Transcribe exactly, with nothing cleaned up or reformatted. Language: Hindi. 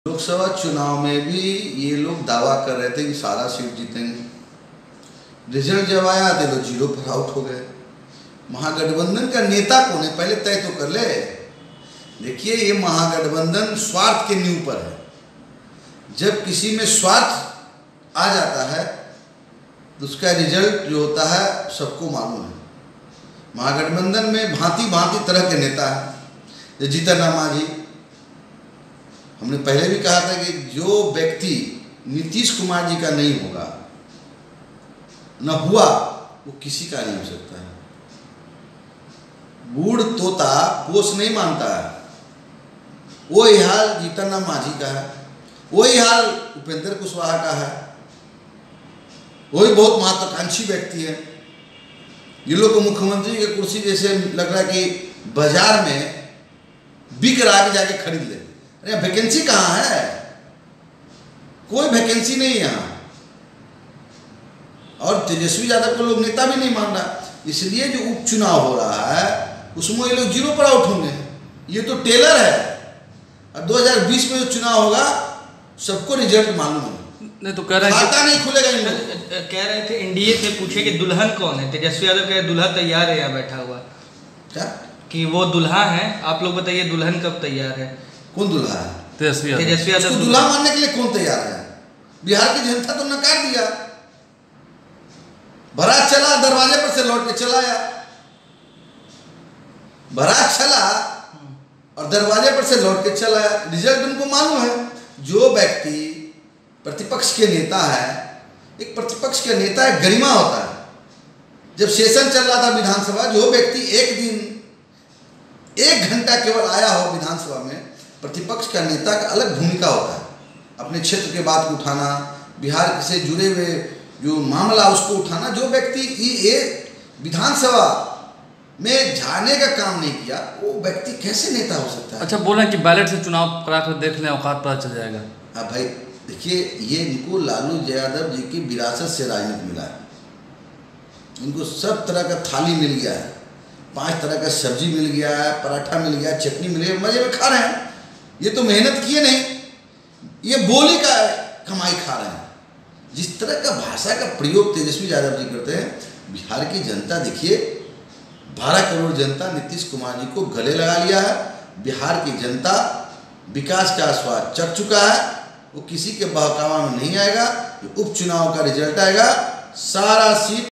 लोकसभा चुनाव में भी ये लोग दावा कर रहे थे कि सारा सीट जीतेंगे। रिजल्ट जब आया तो लोग जीरो पर आउट हो गए। महागठबंधन का नेता कौन है पहले तय तो कर ले। देखिए, ये महागठबंधन स्वार्थ के नींव पर है। जब किसी में स्वार्थ आ जाता है तो उसका रिजल्ट जो होता है सबको मालूम है। महागठबंधन में भांति भांति तरह के नेता हैं। जीतन राम मांझी, हमने पहले भी कहा था कि जो व्यक्ति नीतीश कुमार जी का नहीं होगा न हुआ वो किसी का नहीं हो सकता है। बूढ़ तोता पोष नहीं मानता है। वही हाल जीतन राम मांझी का है, वही हाल उपेंद्र कुशवाहा का है। वही बहुत महत्वाकांक्षी व्यक्ति है। ये लोग को मुख्यमंत्री की कुर्सी जैसे लग रहा है कि बाजार में बिक रहा है, जाके खरीद ले। अरे वैकेंसी कहाँ है? कोई वैकेंसी नहीं है यहाँ। और तेजस्वी यादव को लोग नेता भी नहीं मान रहा। इसलिए जो उपचुनाव हो रहा है उसमें ये लोग जीरो पर आउट होंगे। ये तो टेलर है। और दो हज़ार बीस में जो चुनाव होगा सबको रिजल्ट मालूम है। नहीं तो कह रहे खाता नहीं खुलेगा इन लोग। कह रहे थे एनडीए से पूछे कि दुल्हन कौन है। तेजस्वी यादव कह दुल्हा तैयार है यहाँ बैठा हुआ। क्या कि वो दुल्हा है? आप लोग बताइए दुल्हन कब तैयार है? कौन दुल्हा है? तेजस्वी यादव। तेजस्वी यादव दुल्हा मानने के लिए कौन तैयार है? बिहार की जनता तो नकार दिया। बारात चला, दरवाजे पर से लौट के चला आया। बारात चला और दरवाजे पर से लौट के चला आया। रिजल्ट उनको मालूम है। जो व्यक्ति प्रतिपक्ष के नेता है, एक प्रतिपक्ष का नेता एक गरिमा होता है। जब सेशन चल रहा था विधानसभा, जो व्यक्ति एक दिन एक घंटा केवल आया हो विधानसभा में, प्रतिपक्ष का नेता का अलग भूमिका होता है। अपने क्षेत्र के बात को उठाना, बिहार से जुड़े हुए जो मामला उसको उठाना। जो व्यक्ति ये विधानसभा में जाने का काम नहीं किया, वो व्यक्ति कैसे नेता हो सकता है? अच्छा, बोल रहे हैं कि बैलेट से चुनाव करा कर देख लें, औकात पता चल जाएगा। हाँ भाई, देखिए, ये इनको लालू यादव जी की विरासत से राजनीति मिला है। इनको सब तरह का थाली मिल गया है। पांच तरह का सब्जी मिल गया है, पराठा मिल गया, चटनी मिल गया, मजे में खा रहे हैं। ये तो मेहनत किए नहीं, ये बोली का कमाई खा रहे हैं। जिस तरह का भाषा का प्रयोग तेजस्वी यादव जी करते हैं, बिहार की जनता देखिए, बारह करोड़ जनता नीतीश कुमार जी को गले लगा लिया है। बिहार की जनता विकास का स्वाद चख चुका है। वो किसी के बहकावा में नहीं आएगा। उपचुनाव का रिजल्ट आएगा, सारा सीट